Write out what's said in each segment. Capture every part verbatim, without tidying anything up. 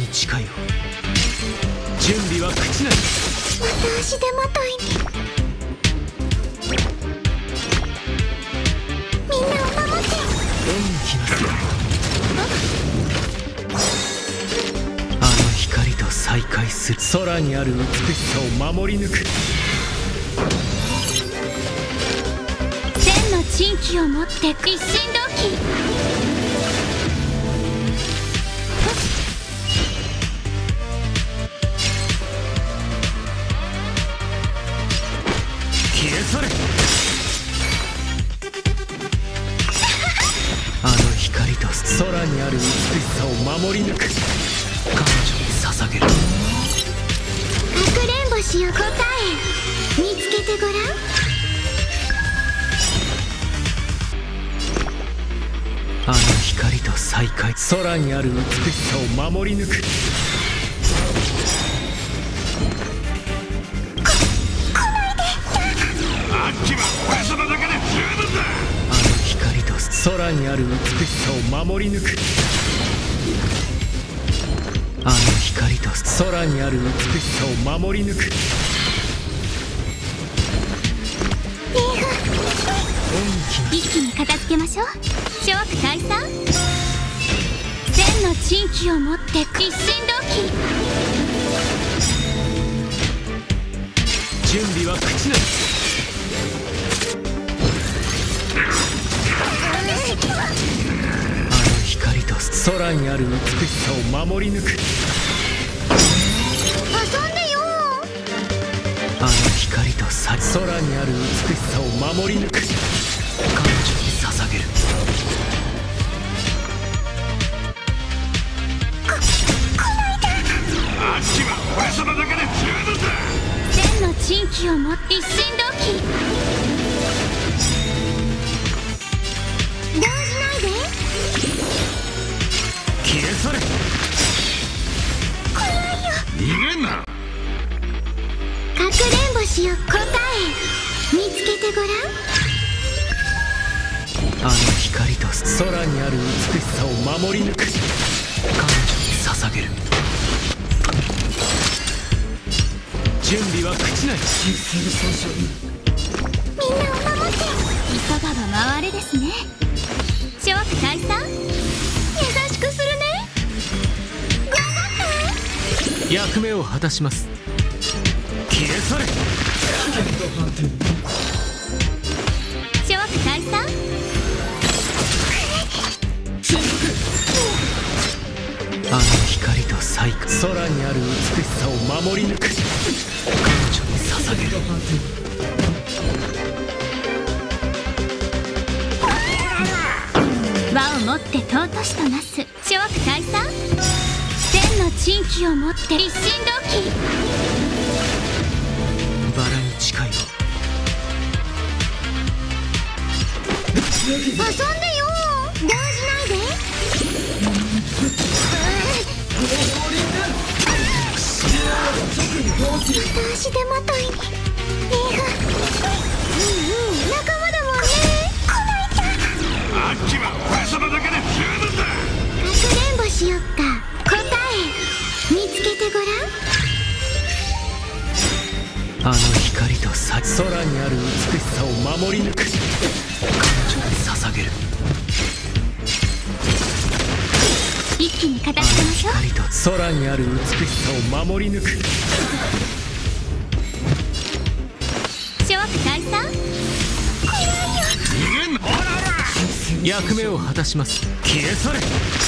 誓いを。準備は口なり。 また足手まといに。みんなを守って。 恩に来ますよ。あの光と再会する。空にある美しさを守り抜く。 千の珍奇を持って一心同期。 消え去れ。あの光と空にある美しさを守り抜く。彼女に捧げる。 かくれんぼしよ答え見つけてごらん。 あの光と再会。空にある美しさを守り抜く。空にある美しさを守り抜く。あの光と空にある美しさを守り抜く。 一気に片付けましょう。諸悪退散。千の珍奇を持って一心同期。 準備は口なり。あの光と空にある美しさを守り抜く。 遊んでよ。 あの光と空にある美しさを守り抜く。彼女に捧げる。 こ、こないだ。 あっちは俺様だけで十分だ。 千の珍奇を持って一心同期。動じないで。 消え去れ。 怖いよ。 逃げんな。 かくれんぼしよ答え見つけてごらん。 あの光と空にある美しさを守り抜く。彼女に捧げる。準備は口なり。 みんなを守って。急がば回れですね。諸悪退散。優しくするね。頑張って。 役目を果たします。消え去れ。 諸悪退散。 あの光と再会。空にある美しさを守り抜く。彼女に捧げる。 輪を持って尊しとなす。諸悪退散。千の珍奇を持って一心同期。 バラに誓いを。 遊んでよ。動じないで。また足手まといに。映画。うんうん仲間だもんね。こないだ。 あっちは俺様だけで十分だ。 かくれんぼしよっか答え見つけてごらん。 あの光と空にある美しさを守り抜く。彼女に捧げる。 一気に片付けましょう。 あの光と空にある美しさを守り抜く。 諸悪退散。怖いよ。 逃げんな。ほらほら。 役目を果たします。消え去れ。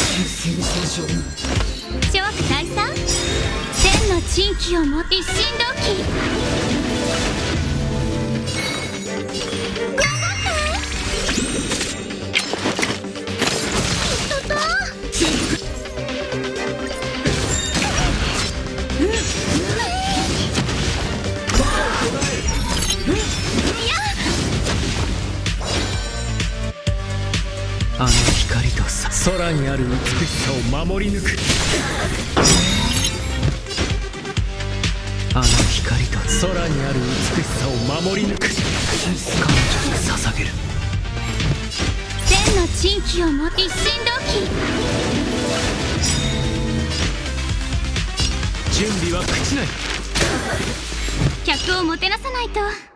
諸悪退散。千の珍奇を持って一心同期。頑張って。とと。 あの光と空にある美しさを守り抜く。あの光と空にある美しさを守り抜く。彼女に捧げる。 千の珍奇を持って一心同期。 準備は口ない。 客をもてなさないと。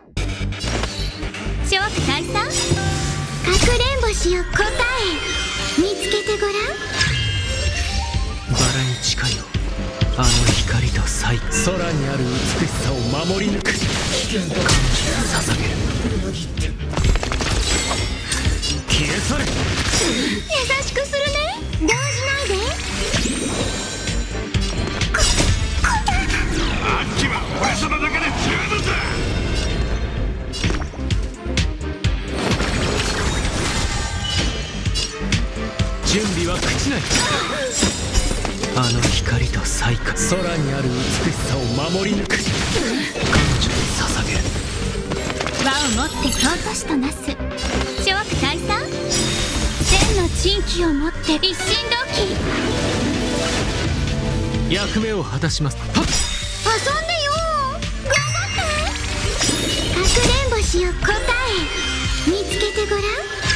諸悪退散。かくれんぼしよ答え見つけてごらん。 バラに近いよ、あの光と彩。空にある美しさを守り抜く。彼女に捧げる。消え去れ。 優しくするね。動じないで。ここだ。 あっちは俺様だけで十分だ。 準備は口ない。あの光と彩花。空にある美しさを守り抜く。彼女に捧げる。 輪をもって尊しとなす。諸悪退散。千の珍奇をもって一心同期。 役目を果たします。はっ、 遊んでよ。頑張って。かくれんぼしよ答え見つけてごらん。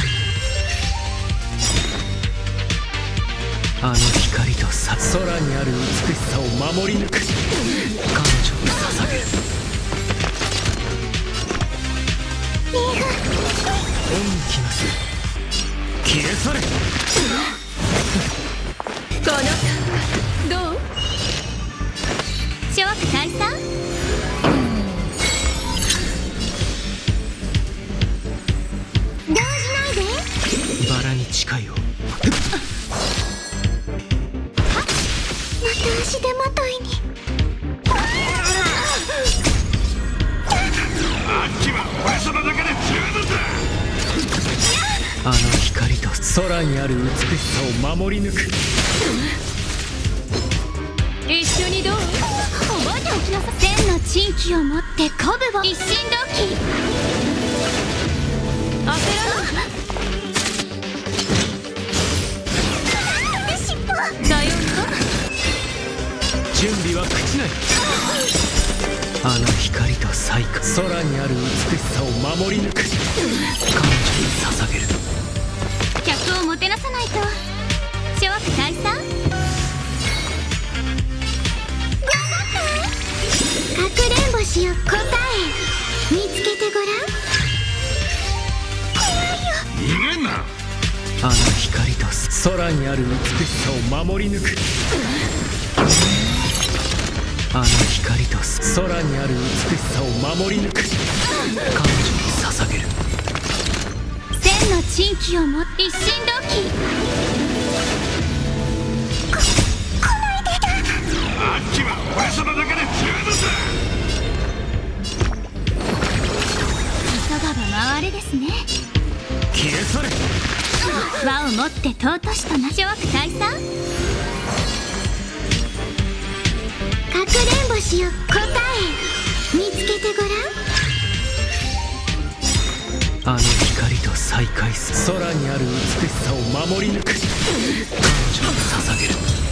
あの光とさ空にある美しさを守り抜く。彼女に捧げる。恩に来ます。消え去れ。 この感覚どう。諸悪退散。動じないで。 バラに近いよ。 また足手まといに。 あっちは俺様だけで十分だ。 あの光と空にある美しさを守り抜く。 一緒にどう。覚えておきなさい。千の珍奇をもって鼓舞を一心同期。焦らない。尻尾。さような。 準備は口ない。あの光と彩花。空にある美しさを守り抜く。彼女に捧げる。 客をもてなさないと。諸悪退散。頑張って。かくれんぼしよ答え見つけてごらん。怖いよ。 逃げんな。 あの光と空にある美しさを守り抜く。あの光と空にある美しさを守り抜く。彼女に捧げる。 千の珍奇をもって一心同期。こ来ないでだ。 あっちは俺様だけで十分だ。 急がば回れですね。 消え去れ。 輪をもって尊しとな。諸悪退散。かくれんぼしよ答え見つけてごらん。 あの光と再会す。空にある美しさを守り抜く。彼女に捧げる。